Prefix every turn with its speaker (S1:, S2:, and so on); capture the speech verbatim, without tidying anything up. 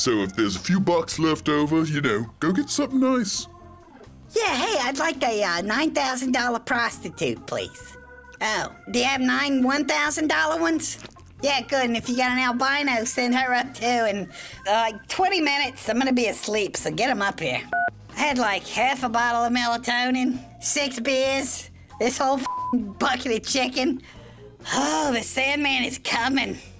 S1: So if there's a few bucks left over, you know, go get something nice.
S2: Yeah, hey, I'd like a uh, nine thousand dollar prostitute, please. Oh, do you have nine one thousand dollar ones? Yeah, good, and if you got an albino, send her up too, and uh, like twenty minutes, I'm gonna be asleep, so get him up here. I had like half a bottle of melatonin, six beers, this whole bucket of chicken. Oh, the Sandman is coming.